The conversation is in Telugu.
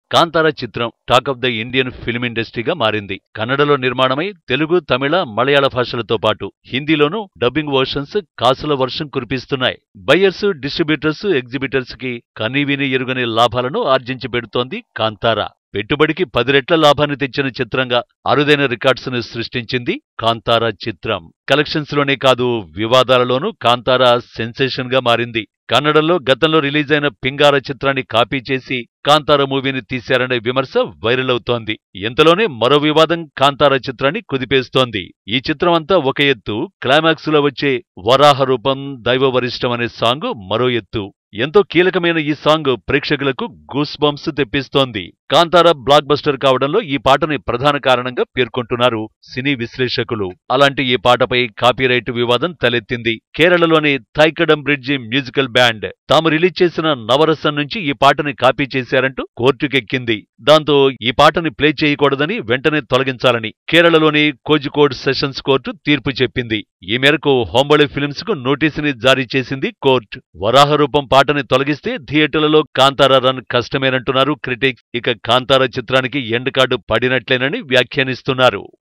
కాంతారా చిత్రం talk of the Indian film ఇండస్ట్రీగా మారింది. కన్నడలో నిర్మాణమై తెలుగు, తమిళ, మలయాళ భాషలతో పాటు హిందీలోనూ డబ్బింగ్ వర్షన్స్ కాసుల వర్షం కురిపిస్తున్నాయి. బయ్యర్స్, డిస్ట్రిబ్యూటర్స్, ఎగ్జిబిటర్స్ కి కనీవిని ఎరుగని లాభాలను ఆర్జించి పెడుతోంది కాంతారా. పెట్టుబడికి 10 రెట్ల లాభాన్ని తెచ్చిన చిత్రంగా అరుదైన రికార్డ్స్ ను సృష్టించింది కాంతారా చిత్రం. కలెక్షన్స్ లోనే కాదు, వివాదాలలోనూ కాంతారా సెన్సేషన్ గా మారింది. కన్నడంలో గతంలో రిలీజ్ అయిన పింగార చిత్రాన్ని కాపీ చేసి కాంతారా మూవీని తీశారనే విమర్శ వైరల్ అవుతోంది. ఇంతలోనే మరో వివాదం కాంతారా చిత్రాన్ని కుదిపేస్తోంది. ఈ చిత్రం అంతా ఒక ఎత్తు, క్లైమాక్స్ లో వచ్చే వరాహ రూపం దైవ వరిష్టం అనే సాంగ్ మరో ఎత్తు. ఎంతో కీలకమైన ఈ సాంగ్ ప్రేక్షకులకు గూస్ బంప్స్ తెప్పిస్తోంది. కాంతారా బ్లాక్ బస్టర్ కావడంలో ఈ పాటని ప్రధాన కారణంగా పేర్కొంటున్నారు సినీ విశ్లేషకులు. అలాంటి ఈ పాటపై కాపీరైట్ వివాదం తలెత్తింది. కేరళలోని థైకడం బ్రిడ్జి మ్యూజికల్ బ్యాండ్ తాము రిలీజ్ చేసిన నవరసం నుంచి ఈ పాటని కాపీ చేశారంటూ కోర్టుకెక్కింది. దాంతో ఈ పాటని ప్లే చేయకూడదని, వెంటనే తొలగించాలని కేరళలోని కోజికోడ్ సెషన్స్ కోర్టు తీర్పు చెప్పింది. ఈ మేరకు హోంబళి ఫిల్మ్స్ కు నోటీసుని జారీ చేసింది కోర్టు. వరాహ రూపం పాటని తొలగిస్తే థియేటర్లలో కాంతారా రన్ కష్టమేనంటున్నారు క్రిటిక్స్. ఇక కాంతారా చిత్రానికి ఎండ్ కార్డు పడినట్లేనని వ్యాఖ్యానిస్తున్నారు.